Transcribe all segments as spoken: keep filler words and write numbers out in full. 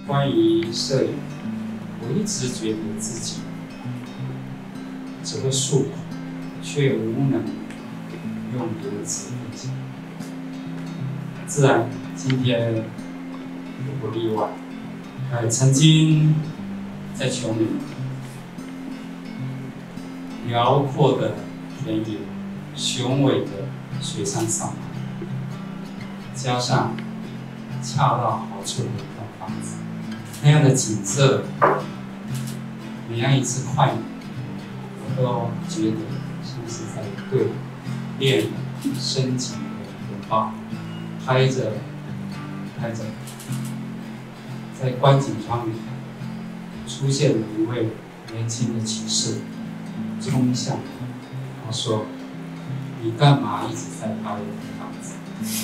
关于摄影，我一直觉得自己只会诉苦，却无能用言辞分享。自然，今天也不例外。呃，曾经在琼林，辽阔的田野，雄伟的雪山上，加上恰到好处的一栋房子，那样的景色，每样一次快门，我都觉得像是在对恋人深情的拥抱，拍着拍着，在观景窗里出现了一位年轻的骑士，冲向他说：“你干嘛一直在拍我的房子？”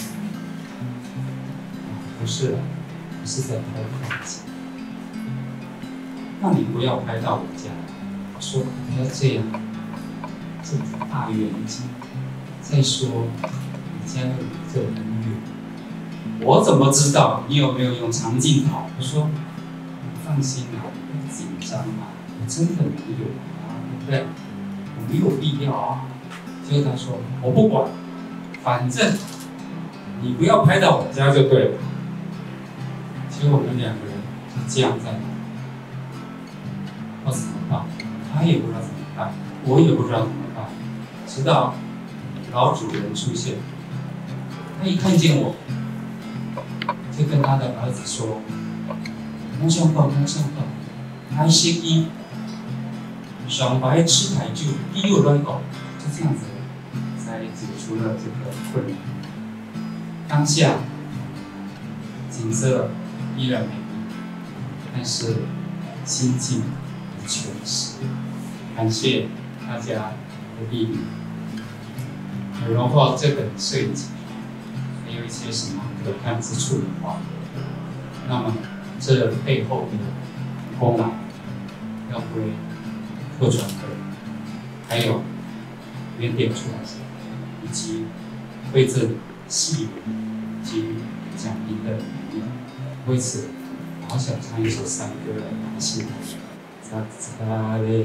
不是，不是在拍房子。那你不要拍到我家。我说不要这样，这是大远景。再说，你家有这么远，我怎么知道你有没有用长镜头？我说你放心啊，不要紧张啊，我真的没有啊，对不对？我没有必要啊。结果他说我不管，反正你不要拍到我家就对了。结果我们两个人就这样在那，我怎么办？他也不知道怎么办，我也不知道怎么办。直到老主人出现，他一看见我，就跟他的儿子说：“冇想到，冇想到，还识伊，上白吃台酒，伊又乱搞。”就这样子，才解除了这个困扰。当下景色依然美丽，但是心境已全失。感谢大家的莅临。荣获这本摄影集还有一些什么可看之处的话，那么这背后的功劳要归客传会，还有原点出版社，以及为这系给予奖评的理念。为此，好想唱一首山歌来感谢。扎扎嘞，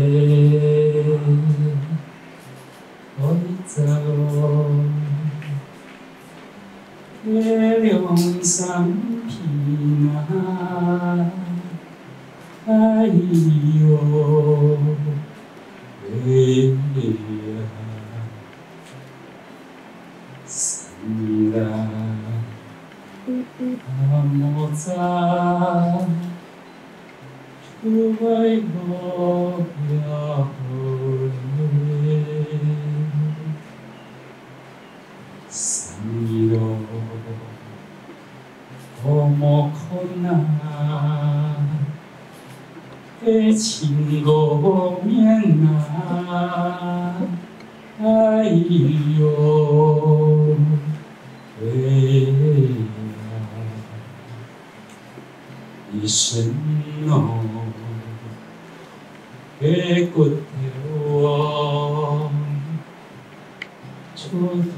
我走，月亮上平安，哎呦，哎呀，山啦，阿莫扎。出为我了山路，多么困难，的情我面啊，哎呦，哎呀，一生哦。嘅骨條，出